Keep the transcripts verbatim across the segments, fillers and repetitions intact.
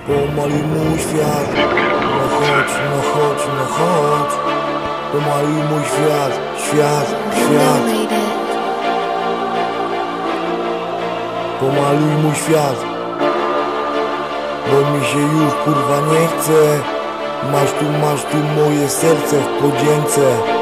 Pomaluj mój świat. No chodź, no chodź, no chodź. Pomaluj mój świat, świat, świat. Pomaluj mój świat, bo mi się już kurwa nie chce. Masz tu, masz tu moje serce w podzięce.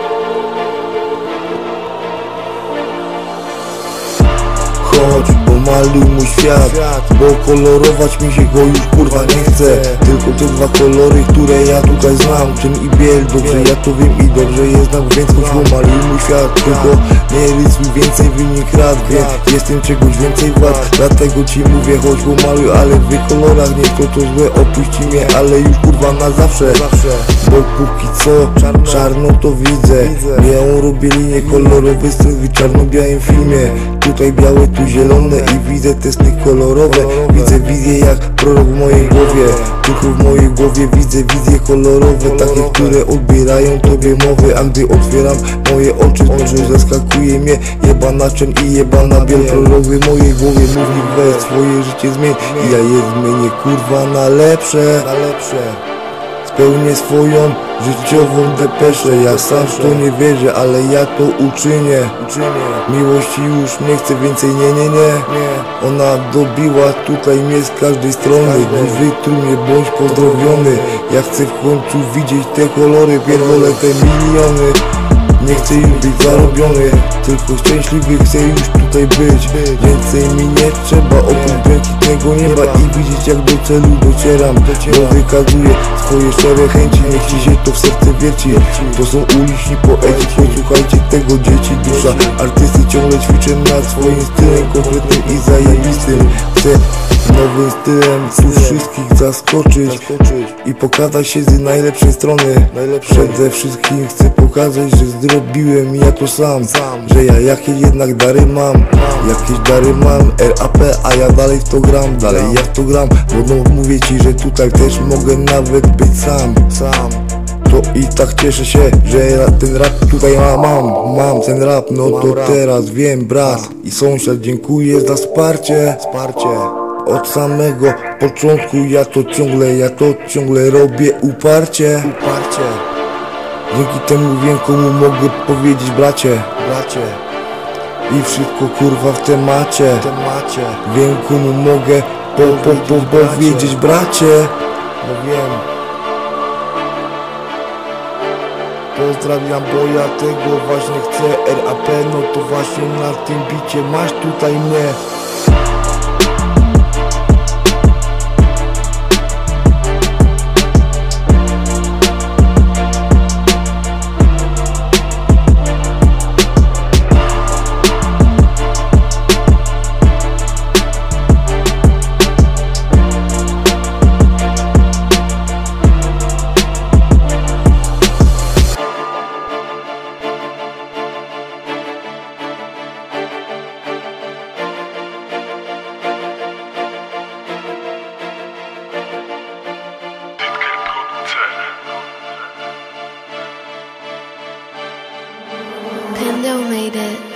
Chodź, pomaluj mój świat, bo kolorować mi się go już kurwa nie chce. Tylko te dwa kolory, które ja tutaj znam, czyn i biel, dobrze ja to wiem i dobrze je znam. Więc chodź, pomaluj mój świat, tylko nie rysuj więcej wynik rad. Wiem, jestem czegoś więcej wart, dlatego ci mówię, chodź pomaluj, ale w kolorach nie to to złe, opuści mnie, ale już kurwa na zawsze. Bo póki co czarno to widzę, białą robię linię, kolorowy styl w czarno-białym filmie. Tutaj białe, tu zielone i widzę te sny kolorowe. Widzę wizje jak prorok w mojej głowie. Tylko w mojej głowie widzę wizje kolorowe, takie, które odbierają tobie mowy. A gdy otwieram moje oczy, to zaskakuje mnie jebana czyn i jebana biel. Prorok w mojej głowie mówi, weź swoje życie zmień i ja je zmienię kurwa na lepsze. Spełnię swoją życiową depeszę. Ja sam w to nie wierzę, ale ja to uczynię. Miłości już nie chcę więcej, nie, nie, nie. Ona dobiła tutaj mnie z każdej strony. Wytruj mnie, bądź pozdrowiony. Ja chcę w końcu widzieć te kolory, pierdolę te miliony. Nie chcę już być zarobiony, tylko szczęśliwy chcę już tutaj być. Więcej mi nie trzeba, oprócz błękitnego nieba i widzieć jak do celu docieram. Bo wykazuję swoje szczere chęci, niech ci się to w serce wierci. To są uliczni poeci, posłuchajcie tego dzieci. Dusza artysty ciągle ćwiczę nad swoim stylem konkretnym i zajebistym. Chcę nowym stylem tu wszystkich zaskoczyć i pokazać się z najlepszej strony. Przede wszystkim chcę pokazać, że zrobiłem ja to sam, że ja jakieś jednak dary mam, jakieś dary mam, R A P, a ja dalej w to gram, dalej ja w to gram, bo mówię ci, że tutaj też mogę nawet być sam. To i tak cieszę się, że ten rap tutaj mam, mam ten rap, no to teraz wiem, brat i sąsiad, dziękuję za wsparcie. Od samego początku ja to ciągle, ja to ciągle robię uparcie. Dzięki temu wiem, komu mogę powiedzieć bracie. I wszystko kurwa w temacie. Wiem, komu mogę po, po, po, powiedzieć bracie. No wiem. Pozdrawiam, bo ja tego właśnie chcę. R A P, no to właśnie na tym bicie masz tutaj mnie. Pendo made it.